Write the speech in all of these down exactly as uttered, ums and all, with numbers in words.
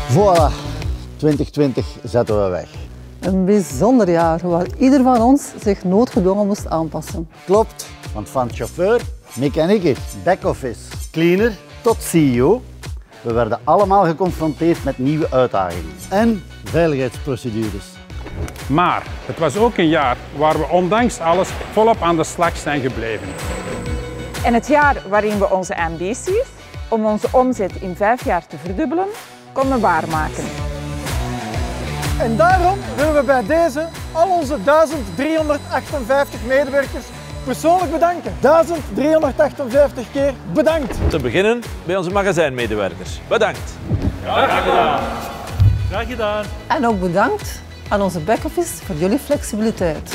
Voilà, twintig twintig zetten we weg. Een bijzonder jaar waar ieder van ons zich noodgedwongen moest aanpassen. Klopt, want van chauffeur, mechaniker, back-office, cleaner tot C E O, we werden allemaal geconfronteerd met nieuwe uitdagingen en veiligheidsprocedures. Maar het was ook een jaar waar we ondanks alles volop aan de slag zijn gebleven. En het jaar waarin we onze ambities om onze omzet in vijf jaar te verdubbelen, konden waarmaken. En daarom willen we bij deze al onze duizend driehonderdachtenvijftig medewerkers persoonlijk bedanken. duizend driehonderdachtenvijftig keer bedankt. Te beginnen bij onze magazijnmedewerkers. Bedankt. Graag gedaan. Graag gedaan. En ook bedankt aan onze back-office voor jullie flexibiliteit.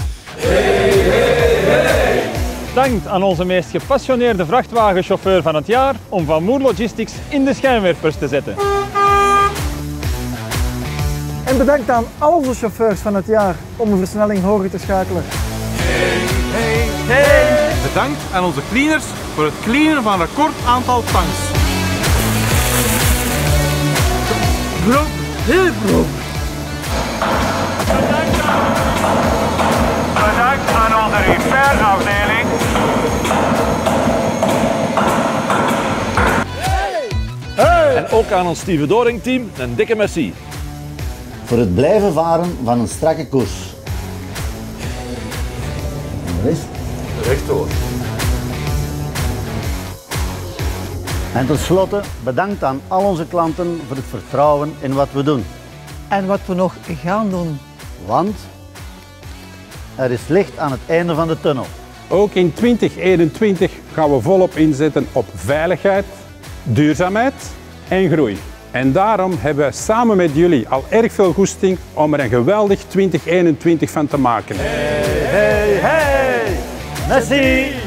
Dank aan onze meest gepassioneerde vrachtwagenchauffeur van het jaar om Van Moer Logistics in de schijnwerpers te zetten. En bedankt aan al onze chauffeurs van het jaar om de versnelling hoger te schakelen. Hey, hey. Bedankt aan onze cleaners voor het cleanen van een record aantal tanks. Groep, heel groep. Bedankt aan, bedankt aan onze repairafdeling. Hey. Hey. En ook aan ons Steven Doring team een dikke merci. Voor het blijven varen van een strakke koers. Rechtdoor. En tenslotte bedankt aan al onze klanten voor het vertrouwen in wat we doen. En wat we nog gaan doen. Want er is licht aan het einde van de tunnel. Ook in twintig eenentwintig gaan we volop inzetten op veiligheid, duurzaamheid en groei. En daarom hebben we samen met jullie al erg veel goesting om er een geweldig twintig eenentwintig van te maken. Hey, hey, hey! Merci!